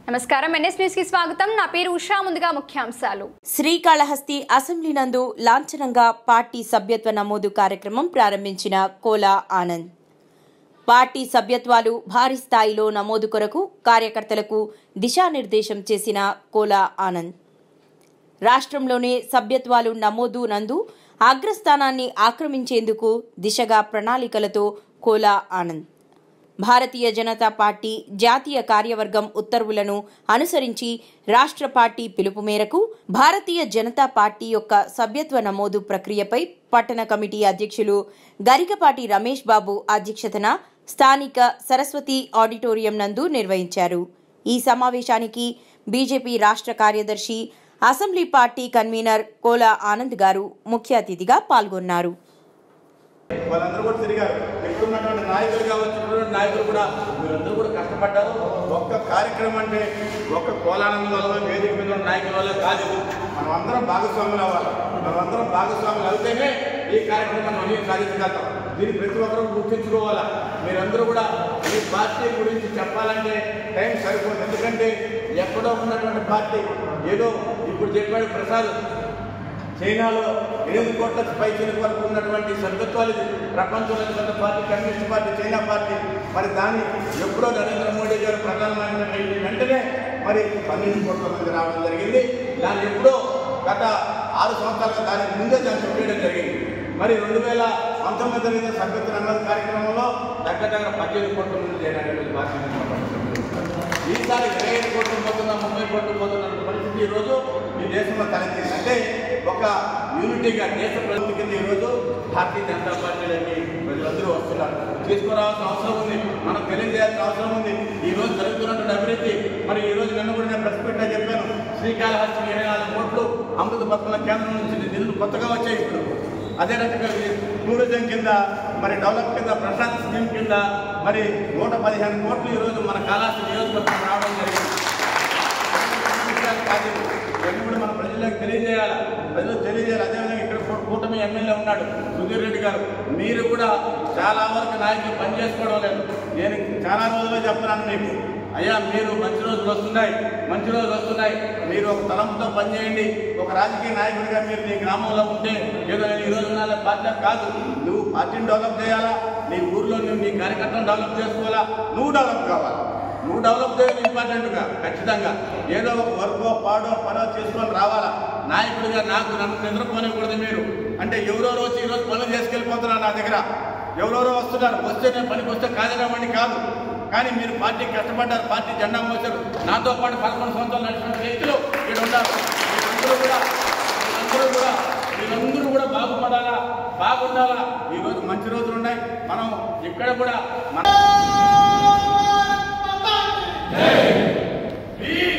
నమస్కారం NS news కి స్వాగతం నా పేరు ఉషా ముందుగా ముఖ్యాంశాలు శ్రీకాళహస్తి అసెంబ్లీ నందు లాంఛనంగా పార్టీ సభ్యత్వ నమోదు కార్యక్రమం ప్రారంభించిన కోలా ఆనంద్ పార్టీ సభ్యత్వాలు భారీ స్థాయిలో నమోదు కొరకు కార్యకర్తలకు దిశానిర్దేశం చేసిన కోలా ఆనంద్ రాష్ట్రంలోనే సభ్యత్వాలు నమోదు నందు అగ్రస్థానాన్ని ఆక్రమించేందుకు దిశగా ప్రణాళికలతో కోలా ఆనంద్ భారతీయ జనతా పార్టీ జాతీయ కార్యవర్గం ఉత్తర్వులను అనుసరించి రాష్ట్ర పార్టీ పిలుపు మేరకు భారతీయ జనతా పార్టీ యొక్క సభ్యత్వ నమోదు ప్రక్రియపై పట్టణ కమిటీ అధ్యక్షులు గరికపాటి రమేష్ బాబు అధ్యక్షతన స్థానిక సరస్వతి ఆడిటోరియం నందు నిర్వహించారు. ఈ సమావేశానికి బీజేపీ రాష్ట్ర కార్యదర్శి assembly party convenor Kola Anand garu ముఖ్య అతిథిగా పాల్గొన్నారు. వాళ్ళందరూ కూడా తిరిగారు. ఇప్పుడున్నటువంటి నాయకులు కావచ్చు, నాయకులు కూడా వీళ్ళందరూ కూడా కష్టపడ్డారు. ఒక్క కార్యక్రమం అంటే ఒక్క కోలానందం వల్ల వేదిక మీద ఉన్న నాయకుల వల్ల కాదు, మనం అందరం భాగస్వాములు అవ్వాలి. మనమందరం భాగస్వాములు అవుతేనే ఈ కార్యక్రమాన్ని మనం సాధించగలుగుతాం. దీన్ని ప్రతి ఒక్కరూ గుర్తించుకోవాలా. మీరందరూ కూడా ఈ పార్టీ గురించి చెప్పాలంటే టైం సరిపోదు. ఎందుకంటే ఎక్కడో ఉన్నటువంటి పార్టీ ఏదో ఇప్పుడు చెప్పాడు ప్రసాద్, చైనాలో 8 కోట్ల పైచీల వరకు ఉన్నటువంటి సభ్యత్వాలు ప్రపంచంలోని పెద్ద party communist party China party. మరి దాన్ని ఎప్పుడో నరేంద్ర మోడీ గారు ప్రధానమంత్రి వెంటనే మరి 12 కోట్ల మంది రావడం జరిగింది. దాన్ని ఎప్పుడో గత 6 సంవత్సరాలుగా దానికి ముందే దాన్ని చూపించడం జరిగింది. మరి 2019 జరిగిన సభ్యత్వ నమోదు కార్యక్రమంలో దగ్గర 18 కోట్ల మంది చేయడానికి భారతీయ ఈసారి 25 కోట్లు పోతున్నా, 30 కోట్లు పోతున్న పరిస్థితి ఈరోజు ఈ దేశంలో తలెత్తింది. అంటే ఒక యూనిటీగా దేశ ప్రభుత్వం కింద ఈరోజు భారతీయ జనతా పార్టీలోకి ప్రజలందరూ వస్తున్నారు. తీసుకురావాల్సిన అవసరం ఉంది, మనం తెలియజేయాల్సిన అవసరం ఉంది. ఈ రోజు జరుగుతున్నటువంటి అభివృద్ధి మరి ఈ రోజు నిన్న కూడా నేను ప్రెస్ మీట్లో చెప్పాను. శ్రీకాళహస్తి 24 కోట్లు అమృత పథకాల కేంద్రం నుంచి నిధులు కొత్తగా వచ్చాయి. ఇప్పుడు అదే రకంగా టూరిజం కింద మరి డెవలప్ కింద ప్రశాంత్ స్కీమ్ కింద మరి 115 కోట్లు ఈరోజు మన కాళహస్తి నియోజకవర్గం రావడం జరిగింది. కాదు, ఇవన్నీ కూడా మన ప్రజలకు తెలియజేయాలి. ప్రజలు తెలియజేయాలి. అదేవిధంగా ఇక్కడ కూటమి ఎమ్మెల్యే ఉన్నాడు సుధీర్ రెడ్డి గారు. మీరు కూడా చాలా వరకు నాయకులు పని చేసుకోవడం లేదు. నేను చాలా రోజులుగా చెప్తున్నాను మీకు, అయ్యా మీరు మంచి రోజులు వస్తున్నాయి, మంచి రోజులు వస్తున్నాయి. మీరు ఒక తలంపుతో పనిచేయండి. ఒక రాజకీయ నాయకుడిగా మీరు నీ గ్రామంలో ఉంటే ఏదో నేను ఈరోజు ఉన్న పార్టీ కాదు, నువ్వు పార్టీని డెవలప్ చేయాలా, నీ ఊర్లో నువ్వు నీ కార్యకర్తను డెవలప్ చేసుకోవాలా, నువ్వు డెవలప్ కావాలి. నువ్వు డెవలప్ చేయాలి ఇంపార్టెంట్గా. ఖచ్చితంగా ఏదో ఒక వర్కో పాడో పనో చేసుకొని రావాలా. నాయకుడిగా నన్ను నిద్రపోనికూడదు మీరు. అంటే ఎవరెవరో వచ్చి ఈరోజు పనులు చేసుకెళ్ళిపోతున్నారు నా దగ్గర, ఎవరెవరో వస్తున్నారు. వస్తే నేను పనికి వస్తే కాదనేవాడిని కాదు, కానీ మీరు పార్టీకి కష్టపడ్డారు, పార్టీ జెండా మోసారు. నాతో పాటు 11 సంవత్సరాలు నడిచిన వ్యక్తులు ఇక్కడ ఉన్నారు. వీళ్ళందరూ కూడా బాగుపడాలా, బాగుండాలా. ఈరోజు మంచి రోజులు ఉన్నాయి. మనం ఇక్కడ కూడా మన